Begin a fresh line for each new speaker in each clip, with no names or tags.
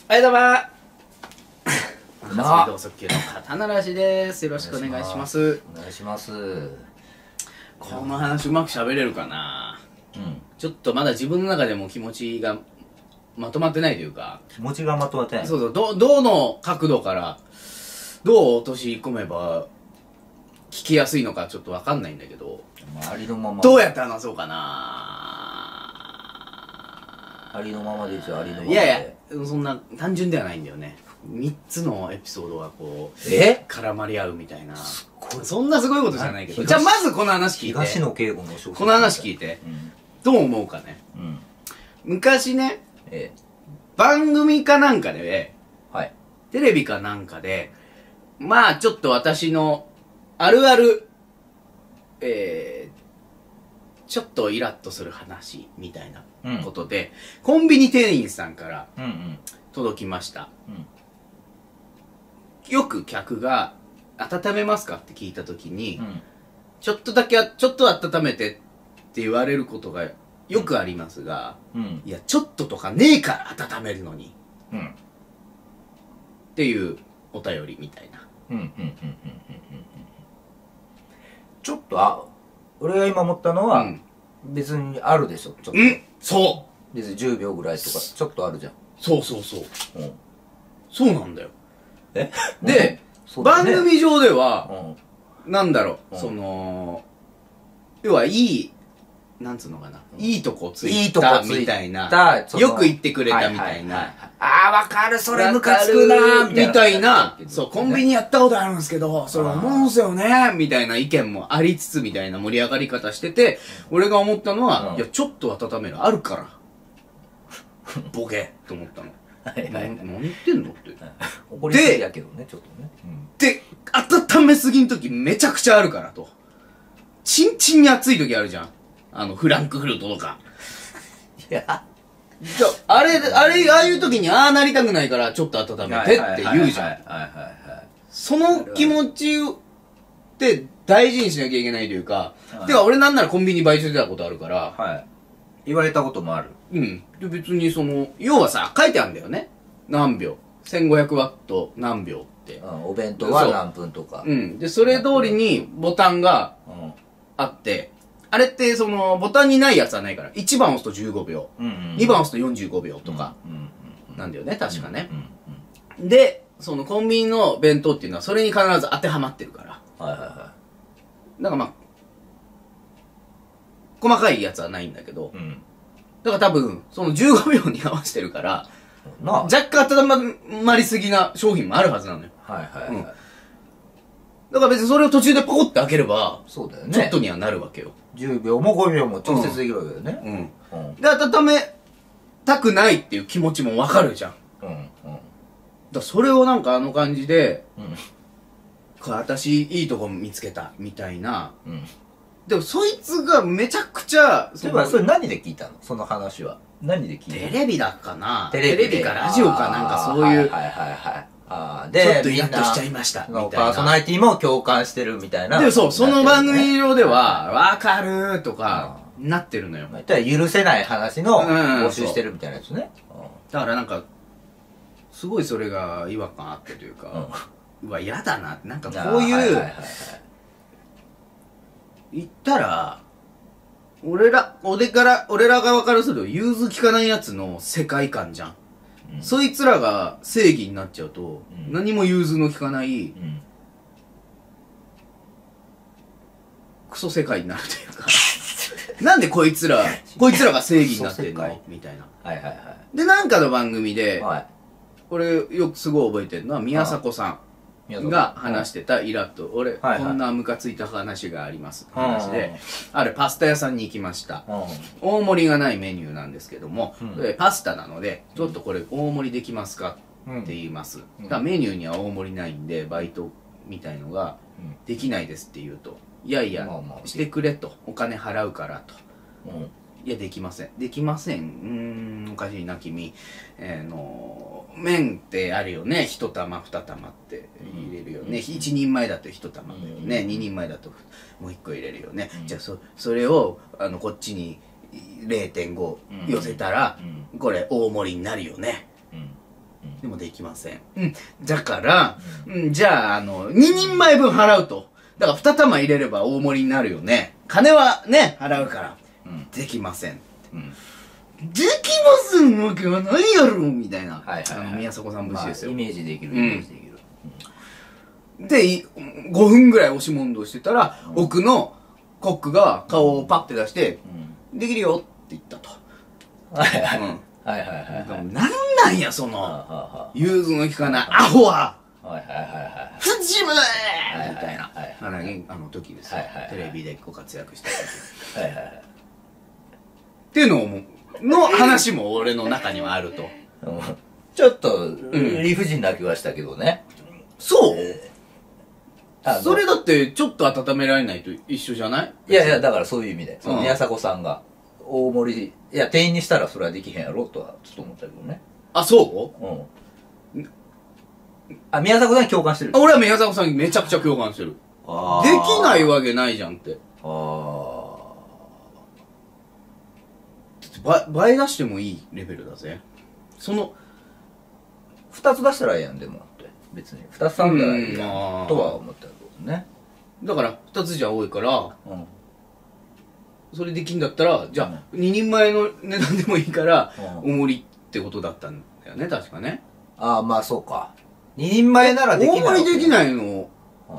はい、どうも
な
同速球の刀らしです。よろしくお願いします。
お願いします。
この話うまく喋れるかな。ちょっとまだ自分の中でも気持ちがまとまってないというか、
気持ちがまとまってない。
そうそう、どの角度からどう落とし込めば聞きやすいのかちょっとわかんないんだけど、
ありのまま。
どうやって話そうかな。
ありのままでいいですよ、ありのままで。
いやいや、そんな単純ではないんだよね。3つのエピソードがこう絡まり合うみたいな。そんなすごいことじゃないけど、じゃあまずこの話聞いて。
東野圭吾の小説。
この話聞いて、どう思うかね。昔ね、番組かなんかで、テレビかなんかで、まあちょっと私のあるある、ちょっとイラッとする話みたいなことで、コンビニ店員さんから届きました。よく客が温めますかって聞いたときに、ちょっと温めてって言われることがよくありますが、いや、ちょっととかねえから温めるのに。っていうお便りみたいな。
ちょっと、俺が今思ったのは、別にあるでしょ、ちょっと。
そう
別に10秒ぐらいとか、ちょっとあるじゃん。
そう。そうなんだよ。
で、
番組上では、なんだろう、要はいい、なんつうのかな、いいとこついたみたいな、よく言ってくれたみたいな、
ああ、わかる、それムカつくな
みたいな、そう、コンビニやったことあるんですけど、それ思うんすよね、みたいな意見もありつつみたいな盛り上がり方してて、俺が思ったのは、いや、ちょっと温めるあるから、ボケと思ったの。何言ってんのって。
怒りすぎやけどね、ちょっとね。
で、温めすぎんときめちゃくちゃあるからと。チンチンに熱いときあるじゃん。フランクフルトとか。
いや。
じゃああいうときにああなりたくないからちょっと温めてって言うじゃん。その気持ちって大事にしなきゃいけないというか、てか俺なんならコンビニバイトしてたことあるから、
言われたこともある。
で、別に要はさ、書いてあるんだよね。何秒。1500ワット何秒って。
お弁当は何分とか。
で、それ通りにボタンがあって、あれってボタンにないやつはないから、1番押すと15秒、2番押すと45秒とか、なんだよね、確かね。で、コンビニの弁当っていうのはそれに必ず当てはまってるから。だからまあ、細かいやつはないんだけど、だから多分、15秒に合わせてるから、若干温まりすぎな商品もあるはずなのよ。だから別にそれを途中でポコって開ければ、
そうだよね。
ちょっとにはなるわけよ。
10秒も5秒も調節できるわけだよね。
で、温めたくないっていう気持ちもわかるじゃん。だそれをなんかあの感じで、私いいとこ見つけた、みたいな。でもそいつがめちゃくちゃ、
それ何で聞いたのその話は。何で聞いたの？
テレビだっかな。テレビかラジオかなんかそういう。で、ちょっとイラッとしちゃいました。みたいな。
パーソナリティも共感してるみたいな。
で、そう、その番組上では、わかるーとか、なってるのよ。
許せない話の募集してるみたいなやつね。
だからなんか、すごいそれが違和感あってというか、うわ、嫌だなって、なんかこういう、言ったら、俺ら側からすると融通きかないやつの世界観じゃん。そいつらが正義になっちゃうと、何も融通のきかない、クソ世界になるというか、なんでこいつらが正義になってんのみたいな。で、なんかの番組で、これよくすごい覚えてるのは、宮迫さん。が話してたイラッと、俺、こんなムカついた話があります。話で、あるパスタ屋さんに行きました。大盛りがないメニューなんですけども、パスタなので、ちょっとこれ大盛りできますかって言います。だからメニューには大盛りないんで、バイトみたいのができないですって言うと、いやいや、してくれと、お金払うからと。いや、できません。できません。おかしいな、君。麺ってあるよね。一玉、二玉って入れるよね。一人前だと一玉だよね。二人前だともう一個入れるよね。じゃあ、それを、こっちに 0.5 寄せたら、これ大盛りになるよね。 でもできません。だから、じゃあ、2人前分払うと。だから2玉入れれば大盛りになるよね。金はね、払うから。できません。できませんわけはないやろみたいな。宮迫さん節ですよ。
イメージできる、イメージできる。
で、5分ぐらい押し問答してたら、奥のコックが顔をパッて出して、できるよって言ったと。なんなんや、その、融通の利かないアホはフジムーみたいな、あの時ですよ。テレビでご活躍した時。っていうの話も俺の中にはあると。
ちょっと、理不尽な気はしたけどね。
そうそれだってちょっと温められないと一緒じゃない？
いやいや、だからそういう意味で。宮迫さんが大盛り、いや、店員にしたらそれはできへんやろとはちょっと思ったけどね。
あ、そう
あ、宮迫さんに共感してる？
俺は宮迫さんにめちゃくちゃ共感してる。できないわけないじゃんって。倍出してもいいレベルだぜ。
2つ出したらええやん、でもって。別に。2つ頼んだらいいやん。とは思ったけどね。
だから、2つじゃ多いから、それできんだったら、じゃあ、2人前の値段でもいいから、お盛りってことだったんだよね、確かね。
ああ、まあそうか。2人前ならできない。
大盛りできないの、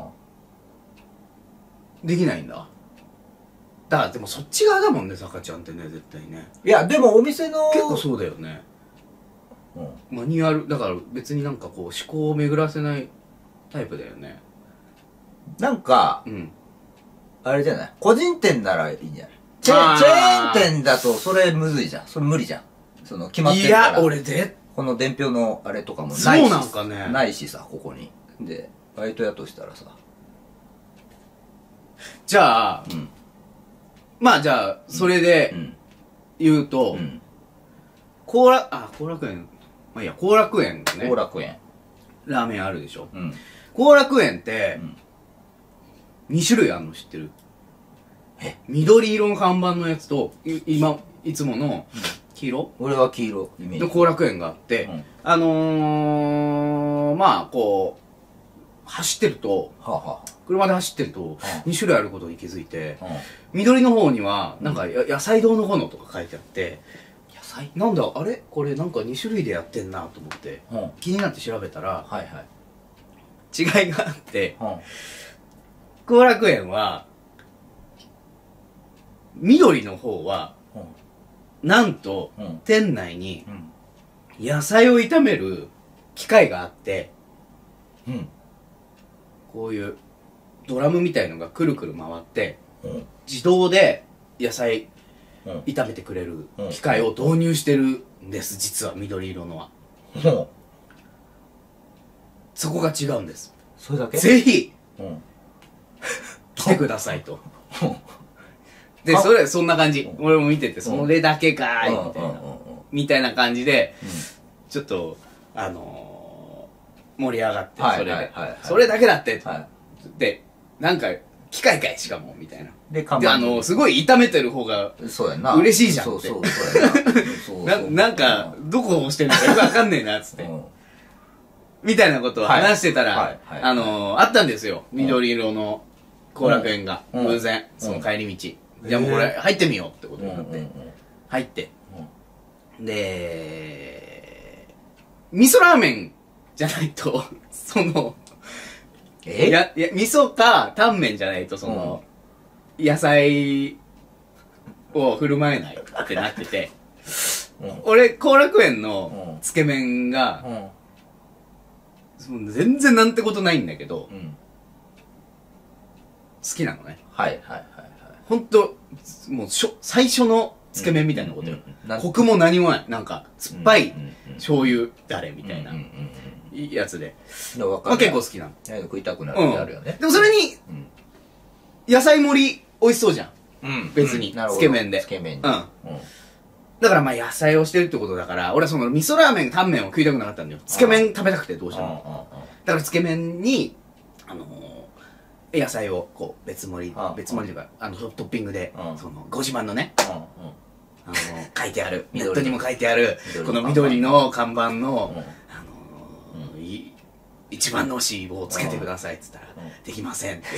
できないんだ。だからでもそっち側だもんね、坂ちゃんってね、絶対ね。
いや、でもお店の
結構そうだよね。マニュアルだから別になんかこう思考を巡らせないタイプだよね。
なんか、あれじゃない、個人店ならいいんじゃない？チェーン店だとそれむずいじゃん。それ無理じゃん。その決まってるから。
いや、俺で
この伝票のあれとかもないし。
そうなんかね。
ないしさ、ここに。で、バイトやとしたらさ。
じゃあ、まあじゃあ、それで言うと、後楽園、まあいいや、後楽園ね。
後楽園。
ラーメンあるでしょ。後楽園って、2種類あるの知ってる？緑色の看板のやつと、いつもの黄色？
俺は黄色イメージ。
の後楽園があって、まあこう、走ってると、車で走ってると、2種類あることに気づいて、緑の方には、なんか野菜堂の炎とか書いてあって、なんだあれこれなんか2種類でやってんなと思って、気になって調べたら、違いがあって、後楽園は緑の方はなんと店内に野菜を炒める機械があって、こういうドラムみたいのがくるくる回って自動で野菜炒めてくれる機械を導入してるんです。実は緑色のはそこが違うんです。
それだけ？
ぜひ来てくださいと。でそんな感じ。俺も見ててそれだけかーいみたいな感じでちょっと盛り上がって、それでそれだけだってで、なんか機械かいしかもみたいな。ですごい炒めてる方が嬉しいじゃんって。なんかどこを押してるのかよくわかんねえなっつってみたいなことを話してたらあったんですよ、緑色の後楽園が偶然その帰り道。じゃあもうこれ入ってみようってことになって入って、で味噌ラーメンじゃないとそのいや味噌かタンメンじゃないとその野菜を振る舞えないってなってて、俺後楽園のつけ麺が全然なんてことないんだけど好きなのね。ほんともう最初のつけ麺みたいなことよ。コクも何もない、なんか酸っぱい醤油だれみたいなやつで結構好きなの。
食いたくなるってあるよね。
でもそれに野菜盛り美味しそうじゃん、別につけ麺で。だからまあ野菜をしてるってことだから、俺はその味噌ラーメンタンメンを食いたくなかったんだよ。つけ麺食べたくてどうしても。だからつけ麺に野菜をこう別盛りというかトッピングでそのご自慢のね書いてある、ネットにも書いてあるこの緑の看板の一番の脂肪をつけてくださいっつったら、できませんって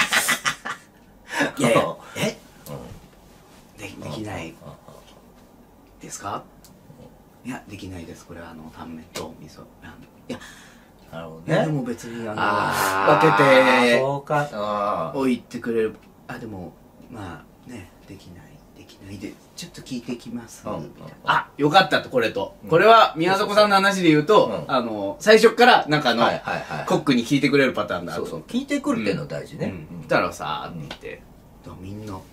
言って。いやいや、できないですか？いや、できないです。これはタンメンと味噌ラーメン。いや、
なるほどね。
でも別に分
けて、そうか。
置いてくれる。でも、まあね、できないで、ちょっと聞いてきます。よかったと、これと。これは、宮迫さんの話で言うと、最初から中のコックに聞いてくれるパターンだ。
そうそう。聞いてくるっていうの大事ね。
だからさ、って言って、みんな、なんか、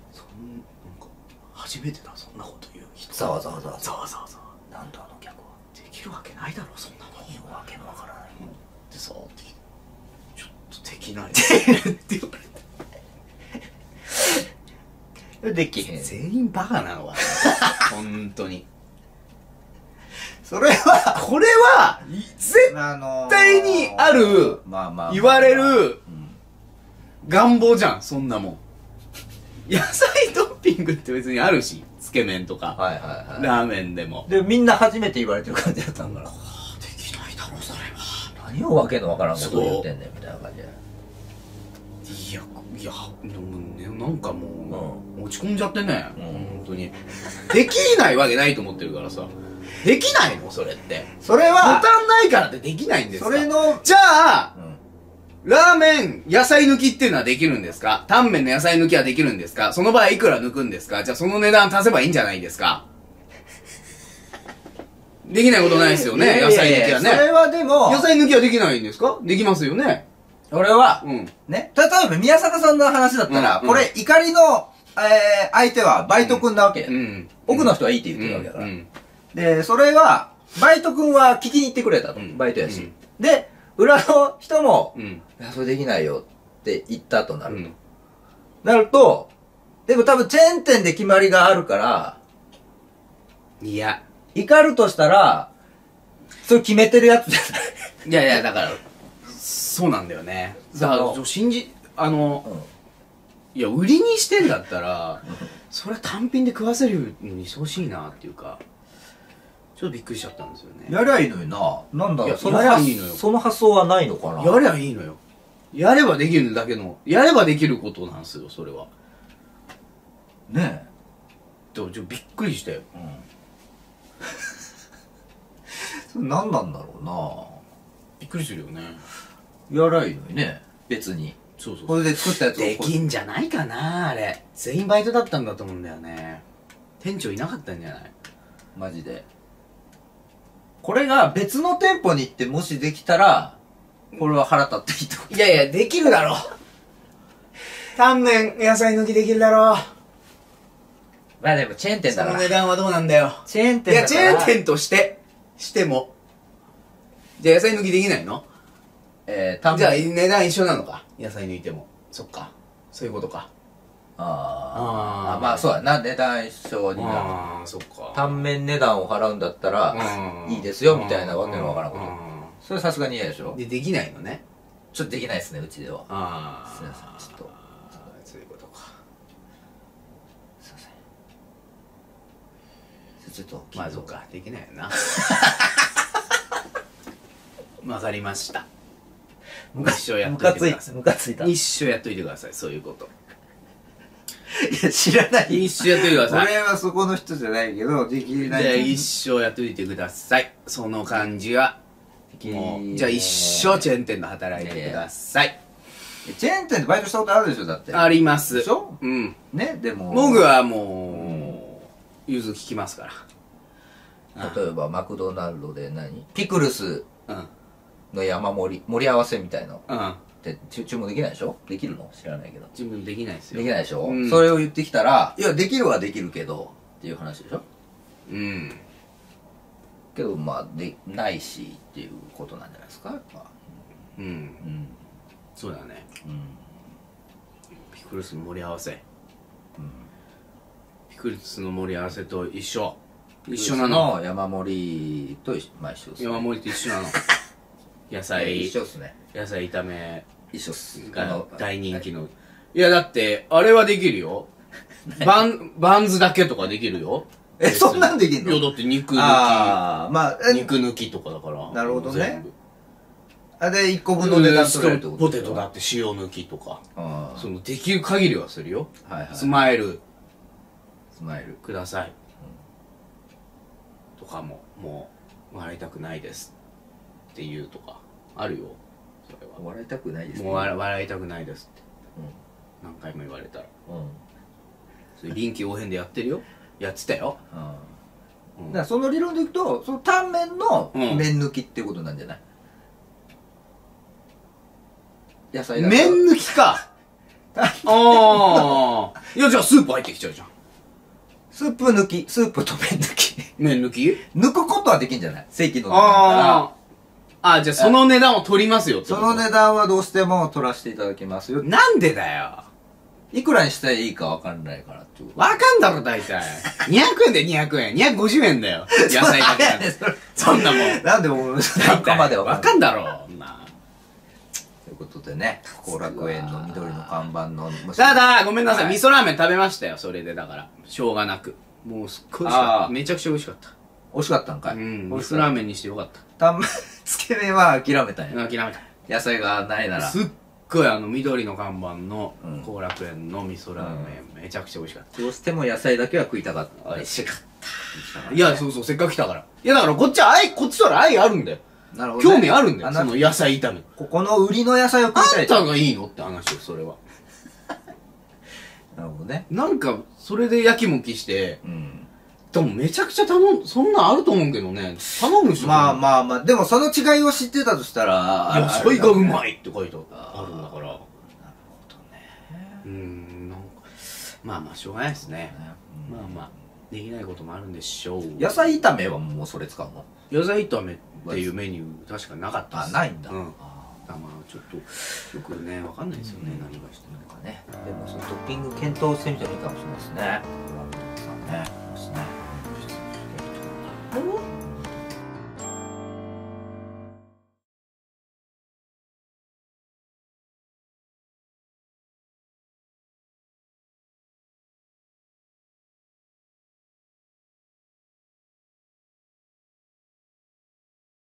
初めてだ、そんなこと言う人。
ざわざわ。
なんだ
あの客は。
できるわけないだろ、そんなの。
いいわけのわからない。
でさ、ちょっとできないって言われて。
できへん。
全員バカなのかな。本当に。
それは、
これは、絶対にある、言われる、願望じゃん、そんなもん。野菜トッピングって別にあるし、つけ麺とか、ラーメンでも。
で、みんな初めて言われてる感じだったんだから。
できないだろ、それは。
何をわけのわからんこと言ってんねん、みたいな感じで。
いや、でもね、なんかもう、落ち込んじゃってね、本当に。できないわけないと思ってるからさ。できないのそれって。
それは、
ボタンないからってできないんですか？
それの、
じゃあ、ラーメン、野菜抜きっていうのはできるんですか？タンメンの野菜抜きはできるんですか？その場合いくら抜くんですか？じゃあその値段足せばいいんじゃないですか？できないことないですよね、野菜抜きはね。
それはでも、
野菜抜きはできないんですか？できますよね。
俺は、ね、例えば宮坂さんの話だったら、これ怒りの、相手はバイト君なわけ。奥の人はいいって言ってるわけだから。で、それは、バイト君は聞きに行ってくれたと。バイトやし。で、裏の人も、いや、それできないよって言ったとなると。なると、でも多分チェーン店で決まりがあるから、
いや。
怒るとしたら、それ決めてるやつじゃない。
いや、だから、そうなんだよね。だから、いや、売りにしてんだったら、それは単品で食わせるのにしてほしいなっていうか、ちょっとびっくりしちゃったんですよね。
やりゃいいのにな。なんだろう、その発想はないのかな。
やりゃいいのよ。やればできるだけの、やればできることなんですよ、それは。
ねえ。
でも、びっくりしたよ。
それ何なんだろうな。
びっくりするよね。
やりゃいいのにね、別に。
そう。
これで作ったやつを。
できんじゃないかな、あれ。全員バイトだったんだと思うんだよね。店長いなかったんじゃない？
マジで。これが別の店舗に行ってもしできたら、これは腹立っていいと思う。
いや、できるだろ。タンメン野菜抜きできるだろ。
まあでもチェーン店だから。
その値段はどうなんだよ。
チェーン店だから。
いや、チェーン店としても。じゃあ野菜抜きできないの？じゃあ値段一緒なのか。野菜抜いても。そっか。そういうことか。
まあそうやな、値段一緒になる。
そっか。
単面値段を払うんだったら、いいですよ、みたいなわけのわからんこと。それさすがに嫌でしょ。
できないのね。
ちょっとできないですね、うちでは。すいません、ちょっと。
そういうことか。
すいません。ちょっと。
まあそうか、できないよな。わかりました。一生やっといてください。
ムカついた。
一生やっといてください、そういうこと。
いや、知らない。
一生やっといてください。
俺はそこの人じゃないけど、できない。
じゃあ一生やっといてください。その感じは。もう、じゃあ一生チェーン店で働いてください。
チェーン店でバイトしたことあるでしょ、だって。
あります。
でしょ？
うん。
ね、でも。
僕はもう、融通聞きますから。
例えば、マクドナルドでピクルスの山盛り合わせみたいな。って注文できないでしょ？できるの？知らないけど。
注文できないですよ。
できないでしょ？それを言ってきたら、いや、できるはできるけど、っていう話でしょ？けど、まあ、ないし、っていうことなんじゃないですか、やっぱ。
そうだね。ピクルスの盛り合わせ。ピクルスの盛り合わせと一緒。一緒なの？
山盛りと一緒です。
山盛りと一緒なの？野菜。
一緒っすね。
野菜炒め。
一緒っす。
が大人気の。いや、だって、あれはできるよ。バンズだけとかできるよ。
そんなんできんの？
いや、だって肉抜き。
まあ、
肉抜きとかだから。
なるほどね。 あ、で、1個分の値段取れるってこと
ポテトだって塩抜きとか。その、できる限りはするよ。スマイルください。とかも、もう、笑いたくないです。っていうとか、あるよ。それは。
笑いたくないです。
もう笑いたくないですって。何回も言われたら。それ臨機応変でやってるよ。やってたよ。
だからその理論でいくと、そのタンメンの麺抜きってことなんじゃない？野菜だけ。
麺抜きか。ああ。いや、じゃあスープ入ってきちゃうじゃん。
スープ抜き、スープと麺抜き。
麺抜き
抜くことはできんじゃない？正規の値段
から。あ、じゃあその値段を取りますよって
その値段はどうしても取らせていただきますよ。
なんでだよ。
いくらにしたらいいかわかんないからってこと。
わかんだろ、大体。200円で200円。250円だよ。野菜だけなんで。そんなもん。
なんでも、中まで
わかんだろ、な。
ということでね、後楽園の緑の看板の。
ただ、ごめんなさい、味噌ラーメン食べましたよ、それで、だから。しょうがなく。もうすっごい美味しかった。めちゃくちゃ美味しかった。
美味しかったんかい？
味噌ラーメンにしてよかった。
つけ麺は諦めたんや。
諦めた。
野菜がないなら。
すっごい緑の看板の後楽園の味噌ラーメン、めちゃくちゃ美味しかった。
どうしても野菜だけは食いたかった。
美味しかった。いや、そうそう、せっかく来たから。いや、だからこっちとら愛あるんだよ。なるほど。興味あるんだよ、その野菜炒め。
ここの売りの野菜を食いたい。
あんたがいいのって話よ、それは。
なるほどね。
なんか、それでやきもきして、でもめちゃくちゃそんなんあると思うけどね。頼む人
まあ、でもその違いを知ってたとしたら、
野菜がうまいって書いてあるんだから。なるほどね。なんか、まあ、しょうがないですね。まあ、できないこともあるんでしょう。
野菜炒めはもうそれ使うの？
野菜炒めっていうメニュー確かになかったです。
ないんだ。
まあちょっとよくね、わかんないですよね、何がしてるのかね。
でもそのトッピング検討してみてもいいかもしれないですね。